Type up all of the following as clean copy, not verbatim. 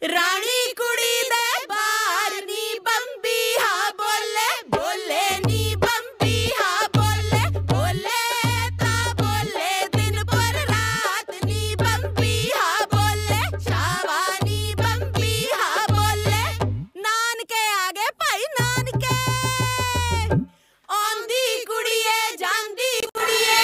रानी कुड़ी दे बार नी बंबी हा बोले बोले नी बंबी हा बोले बोले ता बोले दिन पर रात नी बंबी हा बोले शावा नी बंबी हा बोले नानके आगे भाई नानके आंदी कुड़िए जांदी कुड़िए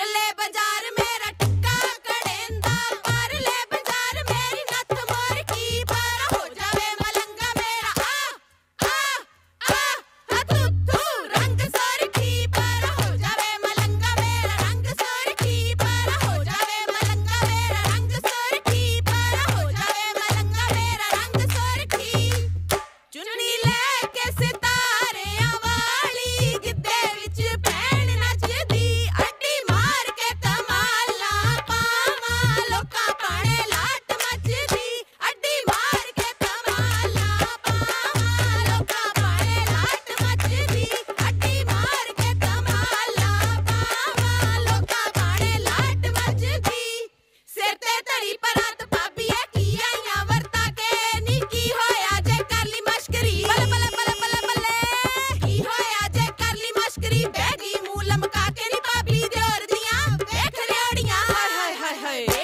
बाजार मेरा टक्का कड़ेंदा, पारले बाजार मेरी नथ मोर की।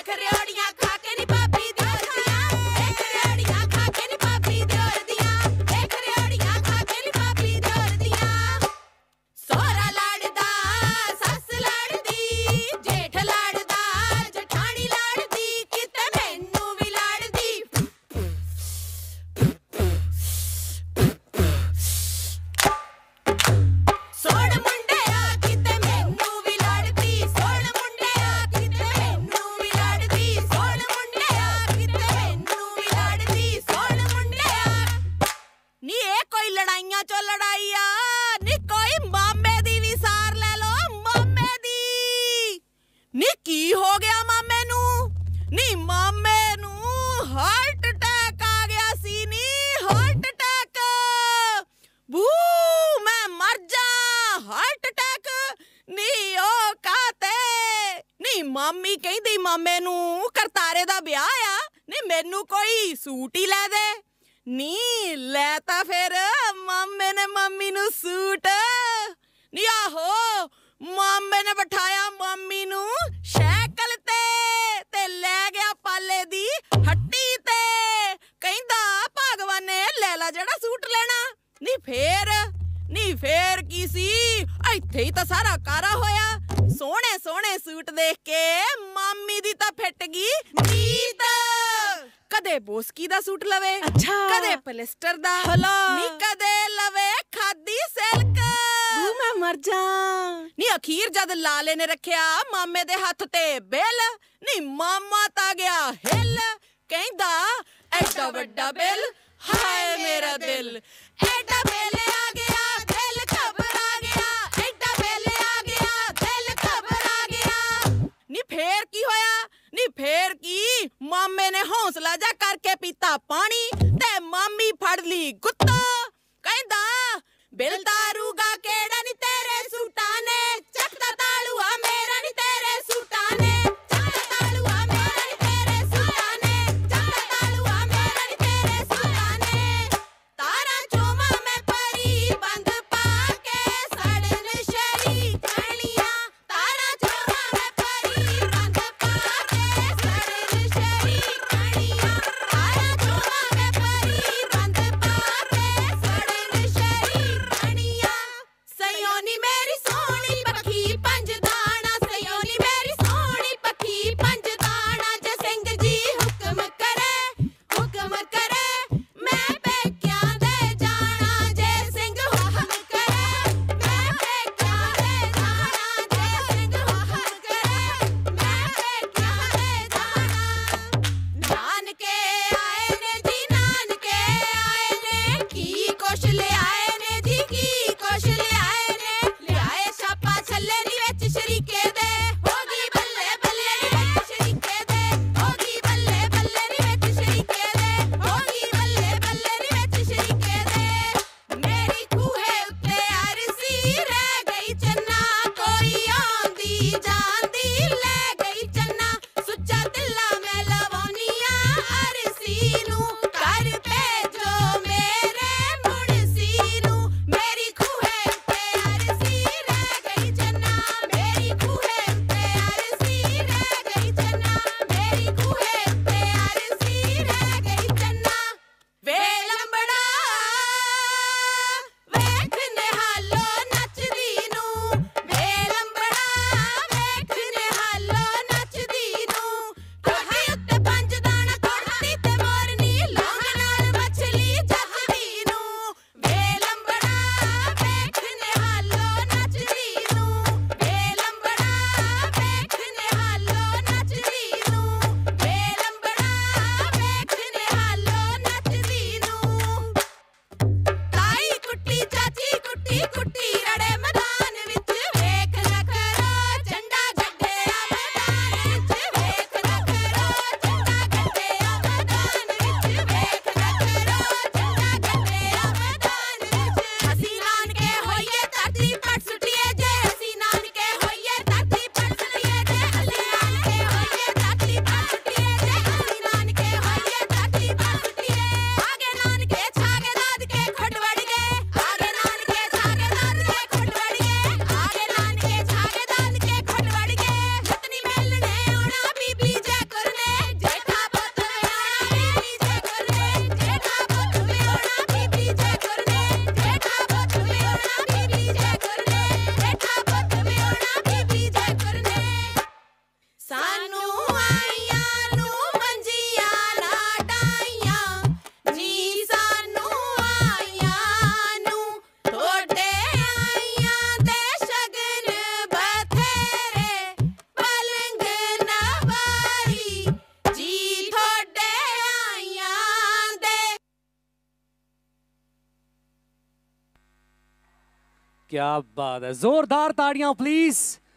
ਦੇਖ ਰਿਓੜੀਆਂ ਖਾ ਕੇ ਨੀ ਭਾਬੀ ਦਿਓਰ ਦੀਆਂ ਦੇਖ ਰਿਓੜੀਆਂ ਖਾ ਕੇ ਨੀ ਭਾਬੀ ਦਿਓਰ ਦੀਆਂ ਦੇਖ ਰਿਓੜੀਆਂ ਖਾ ਕੇ ਨੀ ਭਾਬੀ ਦਿਓਰ ਦੀਆਂ ਸੋਹਰਾ ਲੜਦਾ ਸੱਸ ਲੜਦੀ ਜੇਠ ਲੜਦਾ ਜਠਾਣੀ ਲੜਦੀ ਕਿਤੇ ਮੈਨੂੰ ਵੀ ਲੜਦੀ ਸੋਹਣ ਮੁੰਡਿਆ ਕਿਤੇ ਮੈਨੂੰ ਵੀ ਲੜਦੀ ਸੋਹਣ ਮੁੰਡਿਆ ਕਿਤੇ ਮੈਨੂੰ ਵੀ ਲੜਦੀ ਸੋਹਣ ਮੁੰਡਿਆ ਕਿਤੇ ਮੈਨੂੰ ਵੀ ਲੜਦੀ ਸੋਹਣ ਮੁੰਡਿਆ ਨੀ ਇਹ ਕੋਈ ਲੜਾਈਆਂ ਚੋਂ ਲੜਾਈ ਆ ਨੀ ਕੋਈ ਮਾਮੇ ਦੀ ਵੀ ਸਾਰ ਲੈ ਲੋ ਮਾਮੇ ਦੀ ਨੀ ਕੀ ਹੋ ਗਿਆ ਮਾਮੇ ਨੂੰ ਨੀ ਮਾਮੇ ਨੂੰ ਹਾਰਟ ਅਟੈਕ ਆ ਗਿਆ ਸੀ ਨੀ ਹਾਰਟ ਅਟੈਕ ਬੂ ਮੈਂ ਮਰ ਜਾ ਹਾਰਟ ਅਟੈਕ ਨੀ ਉਹ ਕਾਤੇ ਨੀ ਮਾਮੀ ਕਹਿੰਦੀ ਮਾਮੇ ਨੂੰ ਕਰਤਾਰੇ ਦਾ ਵਿਆਹ ਆ ਨੀ ਮੈਨੂੰ ਕੋਈ ਸੂਟ ਹੀ ਲੈ ਦੇ ਨੀ ਲੈ ਤਾਂ ਫਿਰ ਮਾਮੇ ਨੇ ਮਾਮੀ ਨੂੰ ਸੂਟ ਨੀ ਆਹੋ ਮਾਮੇ ਨੇ ਬਿਠਾਇਆ ਮਾਮੀ ਨੂੰ ਸਾਈਕਲ ਤੇ ਲੈ ਗਿਆ ਪਾਲੇ ਦੀ ਹੱਟੀ ਤੇ ਕਹਿੰਦਾ ਭਗਵਾਨ ਨੇ ਲੈ ਲਾ ਜਿਹੜਾ ਸੂਟ ਲੈਣਾ ਨੀ ਫੇਰ ਕੀ ਸੀ ਇੱਥੇ ਹੀ ਤਾਂ ਸਾਰਾ ਕਾਰਾ ਹੋਇਆ ਸੋਹਣੇ ਸੋਹਣੇ ਸੂਟ ਦੇਖ ਕੇ ਮਾਮੀ ਦੀ ਤਾਂ ਫਿੱਟ ਗਈ ਨੀਤ ਕਦੇ ਬੋਸਕੀ ਦਾ ਸੂਟ ਲਵੇ ਕਦੇ ਪਲਿਸਟਰ ਦਾ ਨੀ ਕਦੇ ਲਵੇ ਖਾਦੀ ਸਿਲਕ ਮੈਂ ਮਰ ਜਾ ਨੀ ਅਖੀਰ ਜਦ ਲਾਲੇ ਨੇ ਰੱਖਿਆ ਮਾਮੇ ਦੇ ਹੱਥ ਤੇ ਬਿੱਲ ਨੀ ਮਾਮਾ ਤਾਂ ਗਿਆ ਹਿੱਲ ਕਹਿੰਦਾ ਐਡਾ ਵੱਡਾ ਬਿੱਲ ਹਾਏ ਮੇਰਾ ਦਿਲ ਐਡਾ ਬਿੱਲ ਆ ਗਿਆ ਦਿਲ ਘਬਰਾ ਗਿਆ ਐਡਾ ਬਿੱਲ ਆ ਗਿਆ ਦਿਲ ਘਬਰਾ ਗਿਆ ਨੀ ਫੇਰ ਕੀ ਹੋਇਆ ਨੀ ਫੇਰ ਕੀ ਮਾਮੇ ਨੇ ਹੌਸਲਾ ਜਾ ਕਰਕੇ ਪੀਤਾ ਪਾਣੀ ਤੇ ਮਾਮੀ ਫੜ ਲਈ ਗੁੱਤਾ ਕਹਿੰਦਾ ਬਿੱਲ ਤਾਰੂਗਾ ਕਿਹੜਾ ਨੀ ਤੇਰੇ ਸੂਟਾਂ ਨੇ ਚੱਕਦਾ ਤਾਲੂਆ ਮੇਰਾ ਨੀ ਤੇਰੇ ਸੂਟਾਂ ਨੇ ਚੱਕਦਾ ਤਾਲੂਆ ਮੇਰਾ ਨੀ ਤੇਰੇ ਸੂਟਾਂ ਨੇ ਚੱਕਦਾ ਤਾਲੂਆ ਮੇਰਾ ਨੀ ਤੇਰੇ ਸੂਟਾਂ ਨੇ ਤਾਰਾਂ ਚੋਵਾਂ ਮੈਂ ਪਰੀ ਬੰਦ ਪਾ ਕੇ ਸੜਨ ਸ਼ਰੀ ਕਣੀਆਂ ਤਾਰਾਂ ਚੋਵਾਂ ਮੈਂ ਪਰੀ ਬੰਦ ਪਾ ਕੇ ਸੜਨ ਸ਼ਰੀ ਕਣੀਆਂ ਤਾਰਾਂ ਚੋਵਾਂ ਮੈਂ ਪਰੀ ਬੰਦ ਪਾ ਕੇ ਸੜਨ ਸ਼ਰੀ ਕਣੀਆਂ ਸਯੋਨੀ ਮੇਰੀ ਸੋਹਣੀ ਪੱਖੀ ਪੰਜ ਦਾਣਾ ਸਯੋਨੀ ਮੇਰੀ ਸੋਹਣੀ ਪੱਖੀ ਪੰਜ ਦਾਣਾ ਜੇ ਸਿੰਘ ਜੀ ਹੁਕਮ ਕਰੇ ਮੈਂ ਪੇਕਿਆਂ ਦੇ ਜਾਣਾ ਜੇ ਸਿੰਘ ਹੁਕਮ ਕਰੇ ਮੈਂ ਪੇਕਿਆਂ ਦੇ ਜਾਣਾ ਜੇ ਸਿੰਘ ਹੁਕਮ ਕਰੇ ਮੈਂ ਪੇਕਿਆਂ ਦੇ ਜਾਣਾ ਨਾਨਕੇ ਆਏ ਨੇ ਜੀ ਨਾਨਕੇ ਆਏ ਨੇ ਕੀ ਕੁਛ ਲਿਆਏ ਨੇ ਜੀ ਕੀ ਕੁਛ ਲਿਆਏ ਨੇ ਲਿਆਏ ਛਾਪਾ ਛੱਲੇ ਨੀ ਵਿੱਚ ਸ਼ਰੀਕੇ ਦੇ ਹੋ ਗਈ ਬੱਲੇ ਬੱਲੇ ਨੀ ਵਿੱਚ ਸ਼ਰੀਕੇ ਦੇ ਹੋ ਗਈ ਬੱਲੇ ਬੱਲੇ ਨੀ ਵਿੱਚ ਸ਼ਰੀਕੇ ਦੇ ਹੋ ਗਈ ਬੱਲੇ ਬੱਲੇ ਨੀ ਵਿੱਚ ਸ਼ਰੀਕੇ ਦੇ ਮੇਰੀ ਖੂਹੇ ਉੱਤੇ ਅਰਸੀ ਰਹਿ ਗਈ ਚੰਨਾ ਕੋਈ ਆਉਂਦੀ ਜਾਂਦੀ ਲੈ ਗਈ ਚੰਨਾ ਸੁੱਚਾ ਦਿਲਾ ਮੈਂ ਲਵਾਉਣੀਆਂ ਅਰਸੀ ਨੂੰ ਕਰ ਭੇਜੋ ਮੇਰੇ ਮੁਨਸੀ ਨੂੰ ਮੇਰੀ ਖੂਹੇ ਉੱਤੇ ਅਰਸੀ ਰਹਿ ਗਈ ਚੰਨਾ ਮੇਰੀ ਖੂਹੇ ਉੱਤੇ ਅਰਸੀ ਰਹਿ ਗਈ ਚੰਨਾ ਮੇਰੀ ਖੂਹੇ ਉੱਤੇ ਅਰਸੀ ਰਹਿ ਗਈ ਚੰਨਾ ਵੇ ਲੰਬੜਾ ਵੇਖ ਨਿਹਾਲੋ ਨੱਚਦੀ ਨੂੰ ਵੇ ਲੰਬੜਾ ਵੇਖ ਨਿਹਾਲੋ ਨੱਚਦੀ ਨੂੰ ਕੋਠੇ ਉੱਤੇ क्या बात है, जोरदार ताड़ियां प्लीज।